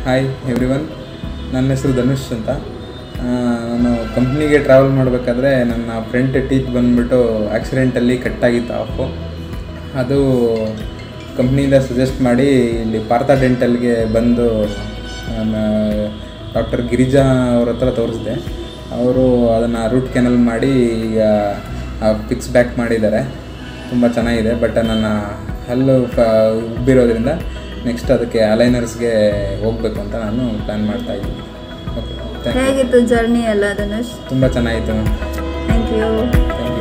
Hi everyone, ನನ್ನ ಹೆಸರು ಧನುಷ್ ಅಂತ. ನಾನು ಕಂಪ್ನಿಗೆ ಟ್ರಾವೆಲ್ ಮಾಡಬೇಕಾದ್ರೆ ನನ್ನ ಫ್ರಂಟ್ ಟೀತ್ ಬಂದುಬಿಟ್ಟು ಆಕ್ಸಿಡೆಂಟಲ್ಲಿ ಕಟ್ಟಾಗಿತ್ತು ಆಫು. ಅದು ಕಂಪ್ನಿಯಿಂದ ಸಜೆಸ್ಟ್ ಮಾಡಿ ಇಲ್ಲಿ ಪಾರ್ಥ ಡೆಂಟಲ್ಗೆ ಬಂದು ಡಾಕ್ಟರ್ ಗಿರಿಜಾ ಅವ್ರ ಹತ್ರ ತೋರಿಸಿದೆ. ಅವರು ಅದನ್ನು ರೂಟ್ ಕೆನಲ್ ಮಾಡಿ ಈಗ ಫಿಕ್ಸ್ ಬ್ಯಾಕ್ ಮಾಡಿದ್ದಾರೆ. ತುಂಬ ಚೆನ್ನಾಗಿದೆ. ಬಟ್ ನನ್ನ ಹಲ್ಲು ಉಬ್ಬಿರೋದ್ರಿಂದ ನೆಕ್ಸ್ಟ್ ಅದಕ್ಕೆ ಅಲೈನರ್ಸ್ಗೆ ಹೋಗಬೇಕು ಅಂತ ನಾನು ಪ್ಲ್ಯಾನ್ ಮಾಡ್ತಾಯಿದ್ದೀನಿ. ಓಕೆ, ಹೇಗಿತ್ತು ಜರ್ನಿ ಎಲ್ಲ ಧನುಷ್? ತುಂಬ ಚೆನ್ನಾಗಿತ್ತು. Thank you.